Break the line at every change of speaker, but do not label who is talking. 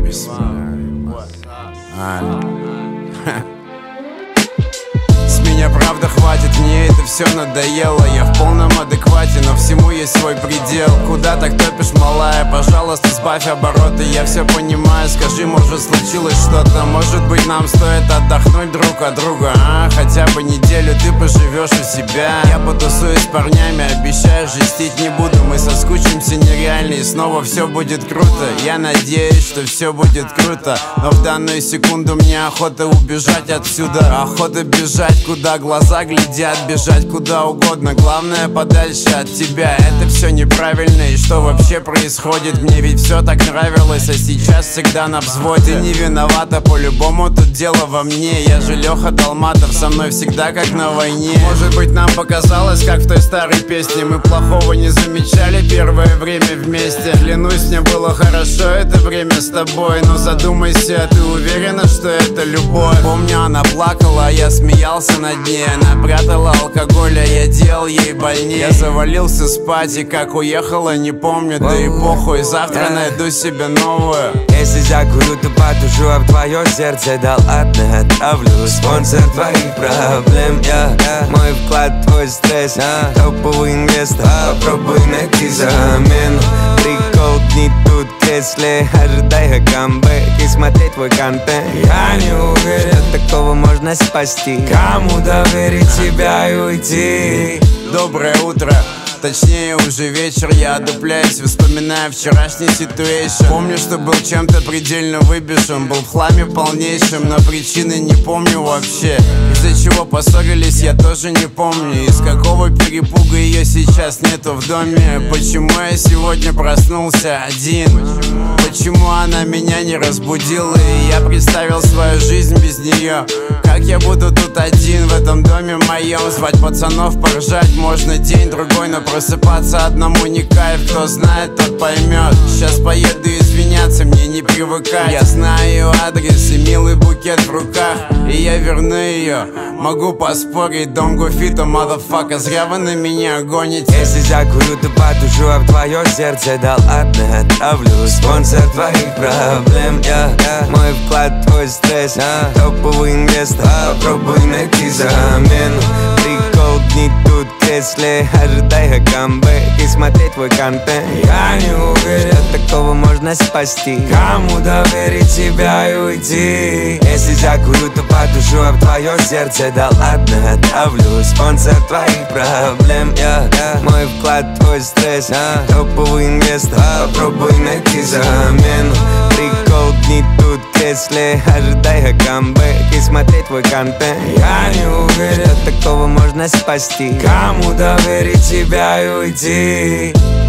С меня правда хватит, мне это все надоело. Я в полном адеквате, но всему есть свой предел. Куда так топишь, малая? Пожалуйста, сбавь обороты, я все понимаю. Скажи, может случилось что-то? Может быть нам стоит отдохнуть друг от друга, а? Хотя бы неделю ты поживешь у себя. Я потусуюсь с парнями, обещаю, жестить не буду. Мы соскучимся нереально и снова все будет круто. Я надеюсь, что все будет круто, но в данную секунду мне охота убежать отсюда. Охота бежать, куда глаза глядят, бежать куда угодно, главное подальше от тебя. Это все неправильно, и что вообще происходит? Мне ведь все так нравилось, а сейчас всегда на взводе. Ты не виновата, по-любому тут дело во мне. Я же Леха Долматов, со мной всегда как на войне. Может быть нам показалось, как в той старой песне, мы плохого не замечали первое время вместе. Клянусь, мне было хорошо это время с тобой, но задумайся, ты уверена, что это любовь? Помню, она плакала, а я смеялся над ней. Она прятала алкоголь, а я делал ей больнее. Я завалился спать, и как уехала, не помню. Да и похуй, завтра найду себе новую.
Если закурю, то потушу, а в твое сердце да ладно отправлю. Спонсор твоих проблем, мой вклад, твой стресс, топовый инвестор. Попробуй найти замену. Прикол дни тут в кресле, ожидая камбэк и смотреть твой контент. Я не уверен, что такого можно спасти. Кому доверить себя и уйти?
Доброе утро, точнее уже вечер. Я одупляюсь, вспоминая вчерашний ситуэйшн. Помню, что был чем-то предельно выбежен, был в хламе полнейшем, но причины не помню вообще. Из-за чего поссорились, я тоже не помню. Из какого перепуга ее сейчас нету в доме. Почему я сегодня проснулся один? Почему она меня не разбудила, и я представил свою жизнь без нее? Как я буду тут один в этом доме моем? Звать пацанов, поржать можно день-другой, но просыпаться одному не кайф. Кто знает, тот поймет. Сейчас поеду извиняться, мне не привыкать. Я знаю ее адрес и милый букет в руках, и я верну ее. Могу поспорить, don't go fit a motherfucker. Зря вы на меня гоните.
Если закурю, то потушу, а в твое сердце да ладно отправлю. Спонсор твоих проблем, мой вклад, твой стресс, топовый инвестор. Попробуй найти замену. Прикол дни тут в кресле, ожидая камбэк и смотреть твой контент. Я не уверен, что такого можно спасти. Кому доверить себя и уйти? Если закурю, то потушу, а в твое сердце да ладно отправлю. Спонсор твоих проблем, мой вклад, твой стресс, топовый инвестор. Попробуй найти замену. Прикол дни тут в кресле, ожидая камбэк и смотреть твой контент. Я не уверен, что такого можно спасти. Кому доверить себя и уйти?